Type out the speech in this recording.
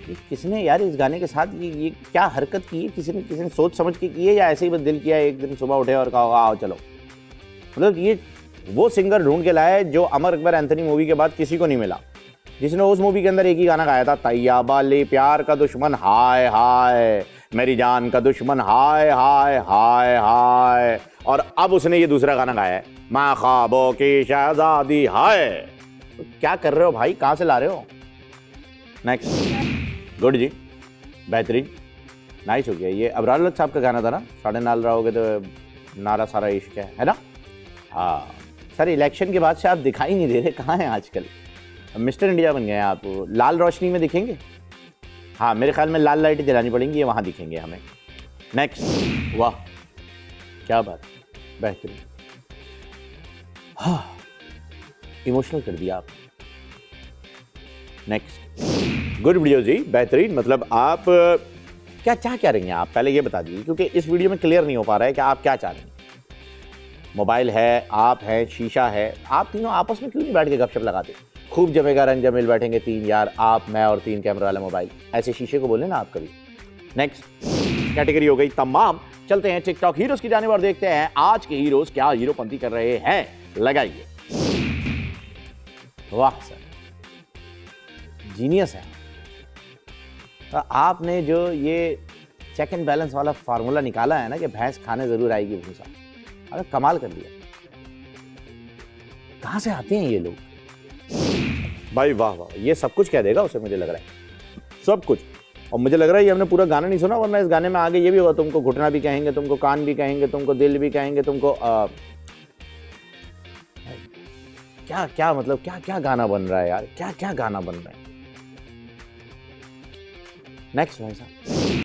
किसने यार इस गाने के साथ ये क्या हरकत की है? किसी ने सोच समझ के की है या ऐसे ही बस दिल किया एक दिन सुबह उठे और कहा आओ चलो? मतलब ये वो सिंगर ढूंढ के लाया है जो अमर अकबर एंथनी मूवी के बाद किसी को नहीं मिला, जिसने उस मूवी के अंदर एक ही गाना गाया था, तैयाबा ले प्यार का दुश्मन हाय हाय, मेरी जान का दुश्मन हाय हाय हाय हाय, और अब उसने ये दूसरा गाना गाया है, माँ ख्वाबों की शहजादी हाय। तो क्या कर रहे हो भाई, कहाँ से ला रहे हो? नेक्स्ट। गुड जी, बेहतरीन, नाइस हो गया। ये अबरार लत साहब का गाना था ना, साढ़े नाल रहोगे तो नारा सारा इश्क है ना? हाँ सर, इलेक्शन के बाद से आप दिखाई नहीं दे रहे, कहाँ हैं आजकल? मिस्टर इंडिया बन गए हैं आप, लाल रोशनी में दिखेंगे। हाँ मेरे ख्याल में लाल लाइटें जलानी पड़ेंगी, वहाँ दिखेंगे हमें। नेक्स्ट। वाह क्या बात, बेहतरीन। हाँ इमोशनल कर दिया आप। नेक्स्ट। गुड वीडियो जी, बेहतरीन। मतलब आप क्या चाह रही हैं आप, पहले ये बता दीजिए, क्योंकि इस वीडियो में क्लियर नहीं हो पा रहा है कि आप क्या चाह रही हैं। मोबाइल है, आप हैं, शीशा है, आप तीनों आपस में क्यों नहीं बैठ के गपशप लगाते? खूब जमेगा रंग जमेल, बैठेंगे तीन यार, आप मैं और 3 कैमरा वाला मोबाइल, ऐसे शीशे को बोले ना आप कभी। नेक्स्ट कैटेगरी हो गई तमाम। चलते हैं टिकटॉक हीरोज की जानिब और देखते हैं आज के हीरोज क्या हीरोपंती कर रहे हैं। लगाइए। वाह सर, जीनियस है। तो आपने जो ये चेक एंड बैलेंस वाला फार्मूला निकाला है ना कि भैंस खाने जरूर आएगी भूसा, अरे कमाल कर दिया। कहां से आते हैं ये लोग भाई? वाह वाह, ये सब कुछ कह देगा उसे, मुझे लग रहा है सब कुछ। और मुझे लग रहा है ये हमने पूरा गाना नहीं सुना, वरना इस गाने में आगे ये भी होगा, तुमको घुटना भी कहेंगे, तुमको कान भी कहेंगे, तुमको दिल भी कहेंगे, तुमको क्या क्या मतलब क्या क्या गाना बन रहा है यार, क्या क्या गाना बन रहा है। नेक्स्ट भाई साहब।